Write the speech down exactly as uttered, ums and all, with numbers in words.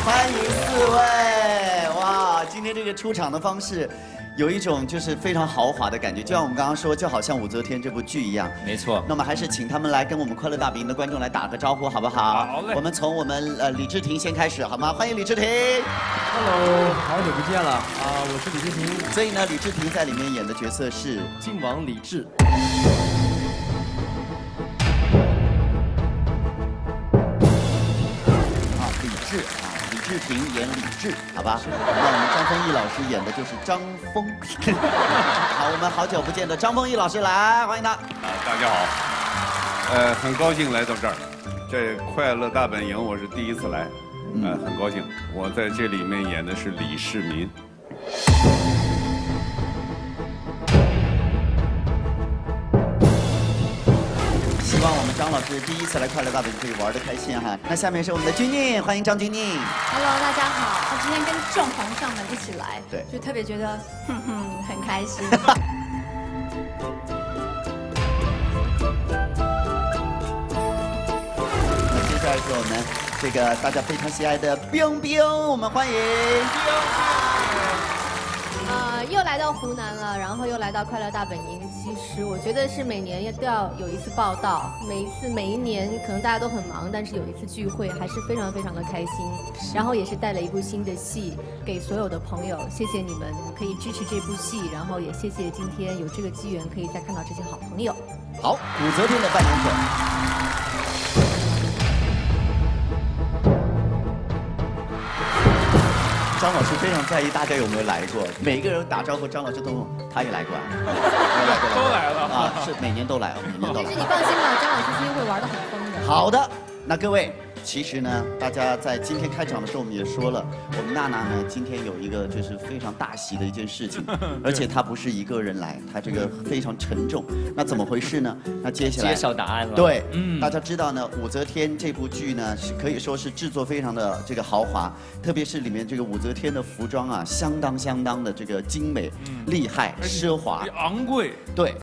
欢迎四位！哇，今天这个出场的方式，有一种就是非常豪华的感觉，就像我们刚刚说，就好像武则天这部剧一样。 没错。 那么还是请他们来跟我们快乐大本营的观众来打个招呼，好不好？ 好嘞。 我们从我们呃李治廷先开始，好吗？欢迎李治廷。 Hello， 好久不见了啊！我是李治廷。 所以呢，李治廷在里面演的角色是靖王李治。 啊，李治廷演李治，好吧？那我们张丰毅老师演的就是张峰。好，我们好久不见的张丰毅老师来，欢迎他。 啊，大家好，呃，很高兴来到这儿，这快乐大本营我是第一次来，呃，很高兴。我在这里面演的是李世民。 希望我们张老师第一次来快乐大本营可以玩得开心哈。那下面是我们的君宁，欢迎张君宁。 Hello， 大家好，我今天跟众皇上们一起来， 对， 就特别觉得哼哼很开心。 那接下来是我们这个大家非常喜爱的冰冰，我们欢迎。 呃，又来到湖南了，然后又来到快乐大本营。其实我觉得是每年都要有一次报道，每一次每一年可能大家都很忙，但是有一次聚会还是非常非常的开心。然后也是带了一部新的戏给所有的朋友，谢谢你们可以支持这部戏，然后也谢谢今天有这个机缘可以再看到这些好朋友。 好，武则天的扮演者。 张老师非常在意大家有没有来过，每个人打招呼，张老师都问他也来过啊， 都来了啊，是每年都来，每年都来。 但是你放心吧，张老师今天会玩得很疯的。 好的，那各位，其实呢，大家在今天开场的时候我们也说了，我们娜娜呢今天有一个就是非常大喜的一件事情，而且她不是一个人来，她这个非常沉重。那怎么回事呢？那接下来揭晓答案了。 对，嗯，大家知道呢，武则天这部剧呢是可以说是制作非常的这个豪华，特别是里面这个武则天的服装啊，相当相当的这个精美、厉害、奢华、 昂贵。 对，